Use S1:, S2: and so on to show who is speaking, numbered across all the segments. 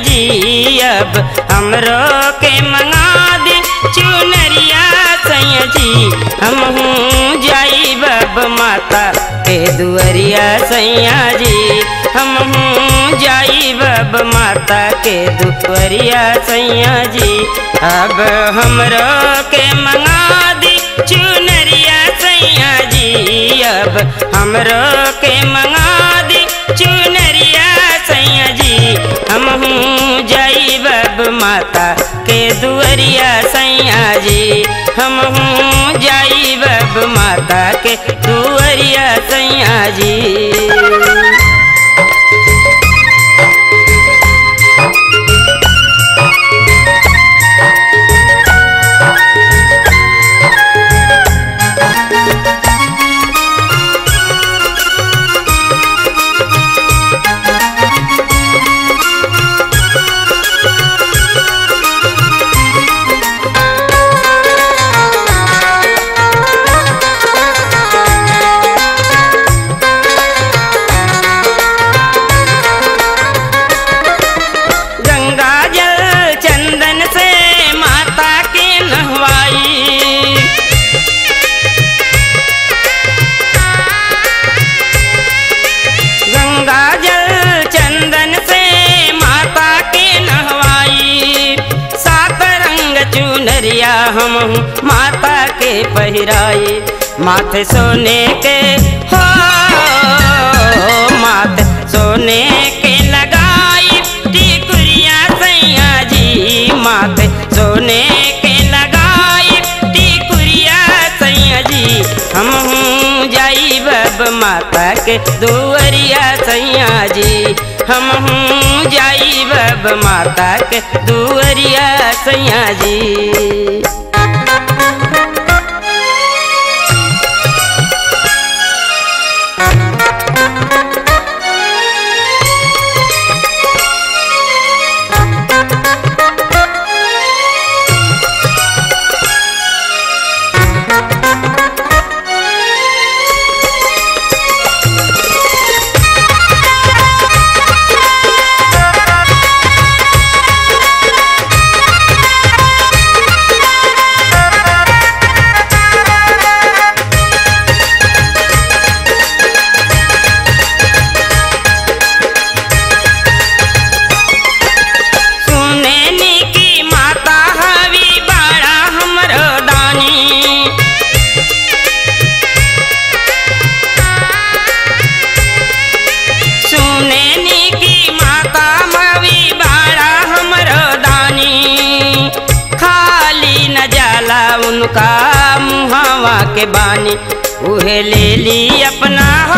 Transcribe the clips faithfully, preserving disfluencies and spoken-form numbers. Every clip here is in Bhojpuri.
S1: जी अब हमरो के मंगा दी चुनरिया सैया जी हमहू जाई बब माता के दुअरिया सैया जी हमहू जाई बब माता के दुअरिया सैया जी अब हमरो के मंगा दी चुनरिया सैया जी अब हमरो के मंगा दी चुनरिया सैया जी हमहू जाई बब माता के दुअरिया सैया जी हमहू जाई बब माता के दुअरिया सैया जी। हम माता के पहिराई माथे सोने के हो माथे सोने के लगाई टिकुरिया सैया जी माथे सोने के लगाई टिकुरिया सैया जी हमहू जाई बब माता के दुअरिया सैया जी हमहू जाई बब माता के दुअरिया सैया जी। उनका मुहावा के बानी उहे ले ली अपना हो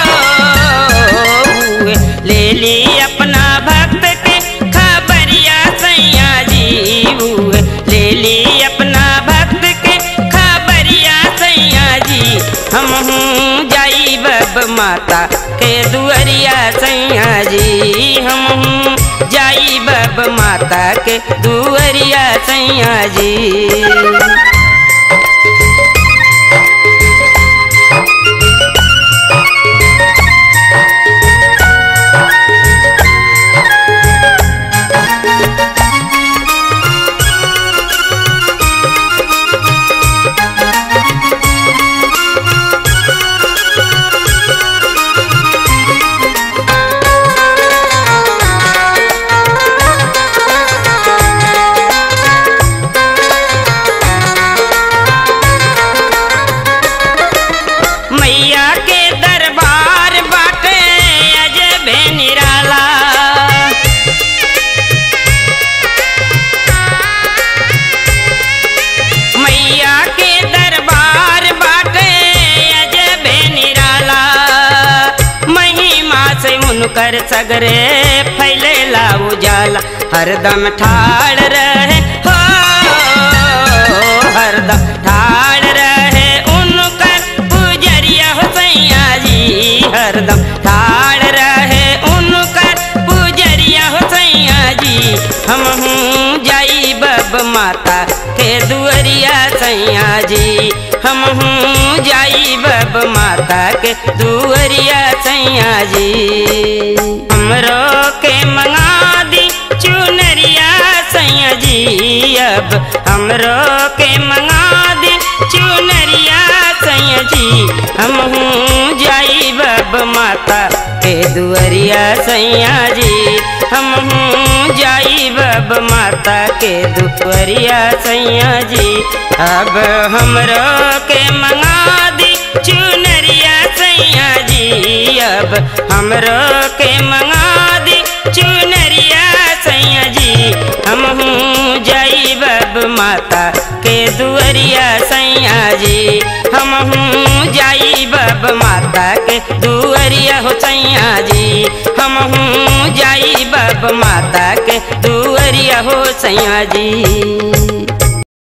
S1: उहे ले ली अपना भक्त के खबरिया सैया जी उहे ले ली अपना भक्त के खबरिया सैया जी हमहू जाई बब माता के दुअरिया सैया जी हमहू जाई बब माता के दुअरिया सैया जी। कर सगरे फैले लाऊ जाला हरदम ठाड़ रहे हो हरदम ठाड़ रहे उनकर पुजरिया हो सैया जी हरदम ठाड़ रहे उनकर पुजरिया हो सैया जी हमहू जाई बब माता के दुअरिया सैया जी हमहू जाई बब माता के दुअरिया सैया जी हमरो के मंगा दी अब हमरो के मंगा दी चुनरिया सैया जी हमहूँ जाइब अब माता के दुअरिया सैया जी हमहूँ जाइब अब माता के दुअरिया सैया जी अब हमरो के मंगा दी चुनरिया सैया जी अब हमरो के मंगा दी चुनरिया सैया जी हमहूँ जाइब अब माता के दुअरिया सैया जी हमहूँ जाइब अब माता के दुअरिया हो सैया जी हमहूँ जाइब अब माता के दुअरिया हो सैया जी।